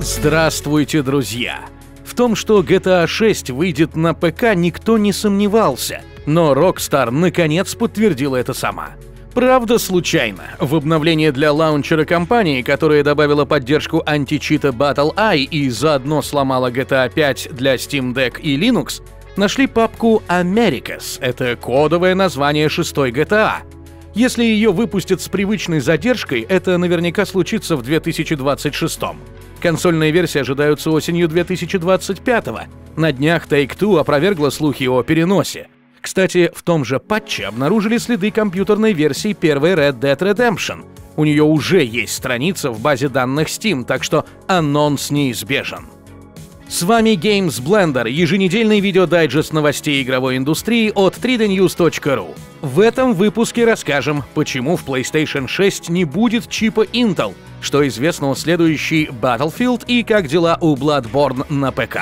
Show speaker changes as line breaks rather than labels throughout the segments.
Здравствуйте, друзья! В том, что GTA 6 выйдет на ПК, никто не сомневался, но Rockstar наконец подтвердила это сама. Правда, случайно. В обновлении для лаунчера компании, которая добавила поддержку античита BattleEye и заодно сломала GTA 5 для Steam Deck и Linux, нашли папку Americas. Это кодовое название 6-й GTA. Если ее выпустят с привычной задержкой, это наверняка случится в 2026. Консольные версии ожидаются осенью 2025-го. На днях Take-Two опровергла слухи о переносе. Кстати, в том же патче обнаружили следы компьютерной версии первой Red Dead Redemption. У нее уже есть страница в базе данных Steam, так что анонс неизбежен. С вами Games Blender, еженедельный видеодайджест новостей игровой индустрии от 3dnews.ru. В этом выпуске расскажем, почему в PlayStation 6 не будет чипа Intel, что известно о следующей Battlefield и как дела у Bloodborne на ПК.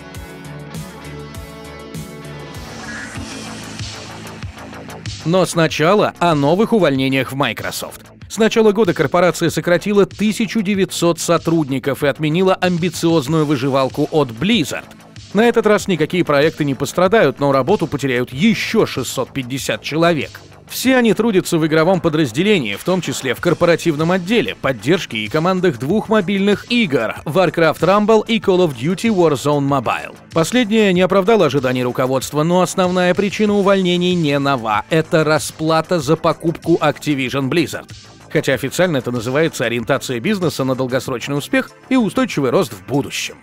Но сначала о новых увольнениях в Microsoft. С начала года корпорация сократила 1900 сотрудников и отменила амбициозную выживалку от Blizzard. На этот раз никакие проекты не пострадают, но работу потеряют еще 650 человек. Все они трудятся в игровом подразделении, в том числе в корпоративном отделе, поддержке и командах двух мобильных игр Warcraft Rumble и Call of Duty Warzone Mobile. Последняя не оправдала ожиданий руководства, но основная причина увольнений не нова – это расплата за покупку Activision Blizzard. Хотя официально это называется ориентация бизнеса на долгосрочный успех и устойчивый рост в будущем.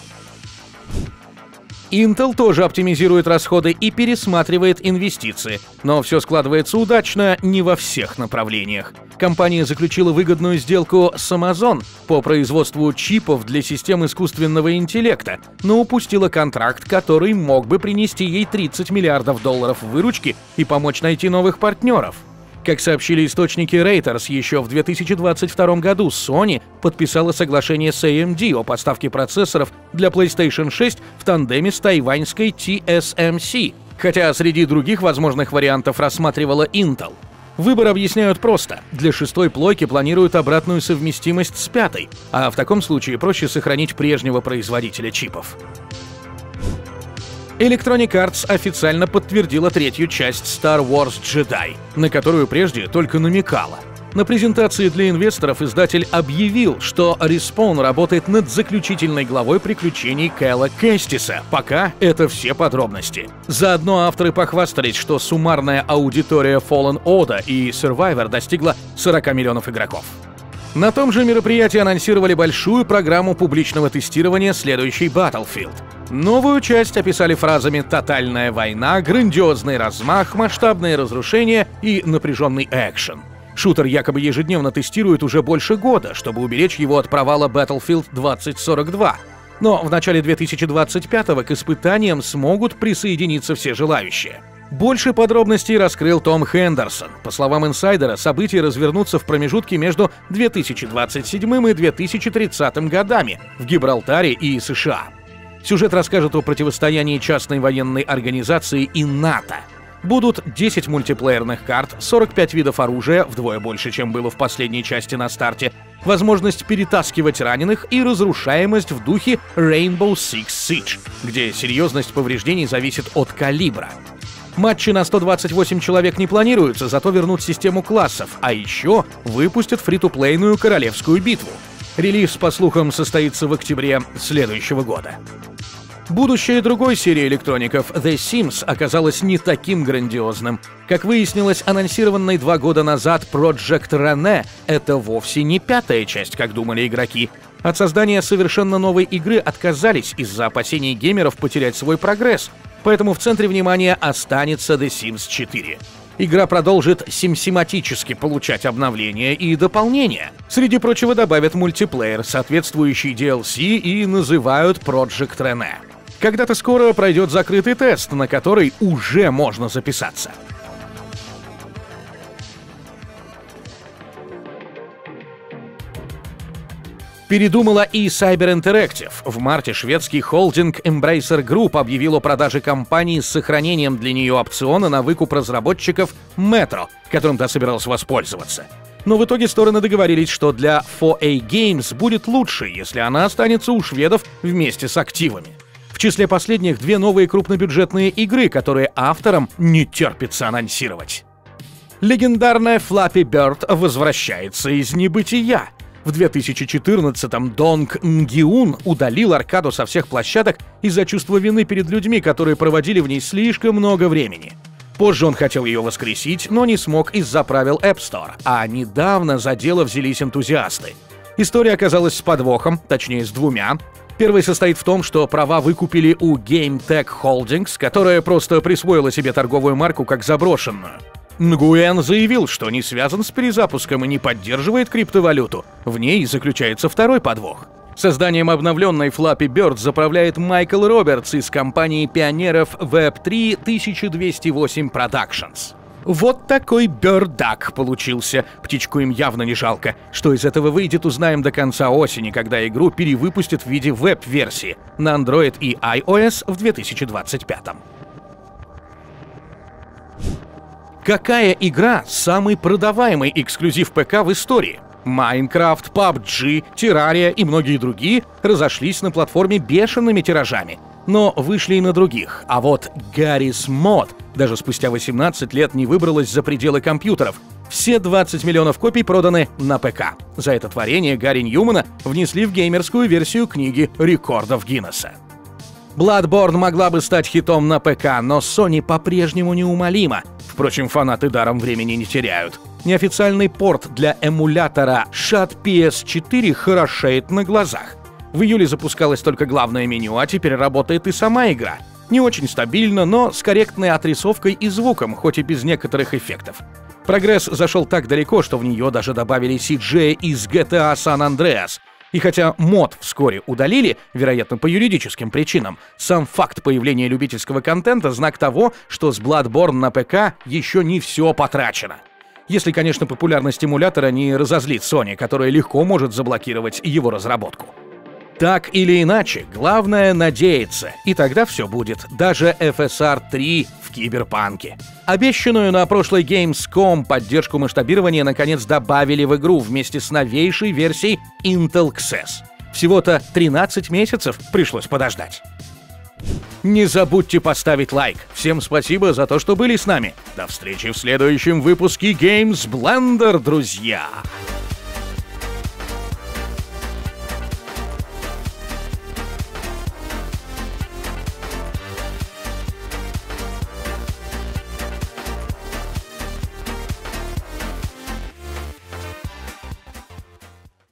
Intel тоже оптимизирует расходы и пересматривает инвестиции, но все складывается удачно не во всех направлениях. Компания заключила выгодную сделку с Amazon по производству чипов для систем искусственного интеллекта, но упустила контракт, который мог бы принести ей $30 миллиардов выручки и помочь найти новых партнеров. Как сообщили источники Reuters, еще в 2022 году Sony подписала соглашение с AMD о поставке процессоров для PlayStation 6 в тандеме с тайваньской TSMC, хотя среди других возможных вариантов рассматривала Intel. Выбор объясняют просто. Для 6-й плойки планируют обратную совместимость с 5-й, а в таком случае проще сохранить прежнего производителя чипов. Electronic Arts официально подтвердила третью часть Star Wars Jedi, на которую прежде только намекала. На презентации для инвесторов издатель объявил, что Respawn работает над заключительной главой приключений Кэла Кэстиса. Пока это все подробности. Заодно авторы похвастались, что суммарная аудитория Fallen Order и Survivor достигла 40 миллионов игроков. На том же мероприятии анонсировали большую программу публичного тестирования следующей Battlefield. Новую часть описали фразами «тотальная война», «грандиозный размах», «масштабные разрушения» и «напряженный экшен». Шутер якобы ежедневно тестируют уже больше года, чтобы уберечь его от провала Battlefield 2042. Но в начале 2025-го к испытаниям смогут присоединиться все желающие. Больше подробностей раскрыл Том Хендерсон. По словам инсайдера, события развернутся в промежутке между 2027 и 2030 годами в Гибралтаре и США. Сюжет расскажет о противостоянии частной военной организации и НАТО. Будут 10 мультиплеерных карт, 45 видов оружия, вдвое больше, чем было в последней части на старте, возможность перетаскивать раненых и разрушаемость в духе Rainbow Six Siege, где серьезность повреждений зависит от калибра. Матчи на 128 человек не планируются, зато вернут систему классов, а еще выпустят фри-ту-плейную королевскую битву. Релиз, по слухам, состоится в октябре следующего года. Будущее другой серии электроников The Sims оказалось не таким грандиозным. Как выяснилось, анонсированный 2 года назад Project Rene — это вовсе не 5-я часть, как думали игроки. От создания совершенно новой игры отказались из-за опасений геймеров потерять свой прогресс, поэтому в центре внимания останется The Sims 4. Игра продолжит симсематически получать обновления и дополнения. Среди прочего добавят мультиплеер, соответствующий DLC, и называют Project Rene. Когда-то скоро пройдет закрытый тест, на который уже можно записаться. Передумала и Cyber Interactive. В марте шведский холдинг Embracer Group объявил о продаже компании с сохранением для нее опциона на выкуп разработчиков Metro, которым та собиралась воспользоваться. Но в итоге стороны договорились, что для 4A Games будет лучше, если она останется у шведов вместе с активами. В числе последних две новые крупнобюджетные игры, которые авторам не терпится анонсировать. Легендарная Flappy Bird возвращается из небытия. В 2014-м Донг Нгиун удалил аркаду со всех площадок из-за чувства вины перед людьми, которые проводили в ней слишком много времени. Позже он хотел ее воскресить, но не смог из-за правил App Store, а недавно за дело взялись энтузиасты. История оказалась с подвохом, точнее с двумя. Первый состоит в том, что права выкупили у GameTech Holdings, которая просто присвоила себе торговую марку как заброшенную. Нгуэн заявил, что не связан с перезапуском и не поддерживает криптовалюту. В ней заключается второй подвох. Созданием обновленной Flappy Bird заправляет Майкл Робертс из компании пионеров Web3 1208 Productions. Вот такой бёрдак получился. Птичку им явно не жалко. Что из этого выйдет, узнаем до конца осени, когда игру перевыпустят в виде веб-версии на Android и iOS в 2025. Какая игра самый продаваемый эксклюзив ПК в истории? Minecraft, PUBG, Terraria и многие другие разошлись на платформе бешеными тиражами, но вышли и на других. А вот Garry's Mod даже спустя 18 лет не выбралась за пределы компьютеров. Все 20 миллионов копий проданы на ПК. За это творение Гарри Ньюмана внесли в геймерскую версию книги рекордов Гиннесса. Bloodborne могла бы стать хитом на ПК, но Sony по-прежнему неумолима. Впрочем, фанаты даром времени не теряют. Неофициальный порт для эмулятора Shad PS4 хорошеет на глазах. В июле запускалось только главное меню, а теперь работает и сама игра. Не очень стабильно, но с корректной отрисовкой и звуком, хоть и без некоторых эффектов. Прогресс зашел так далеко, что в нее даже добавили CG из GTA San Andreas. И хотя мод вскоре удалили, вероятно, по юридическим причинам, сам факт появления любительского контента — знак того, что с Bloodborne на ПК еще не все потрачено. Если, конечно, популярность эмулятора не разозлит Sony, которая легко может заблокировать его разработку. Так или иначе, главное — надеяться, и тогда все будет, даже FSR 3 в Киберпанке. Обещанную на прошлой Gamescom поддержку масштабирования наконец добавили в игру вместе с новейшей версией Intel Xeon. Всего-то 13 месяцев пришлось подождать. Не забудьте поставить лайк. Всем спасибо за то, что были с нами. До встречи в следующем выпуске Games Blender, друзья!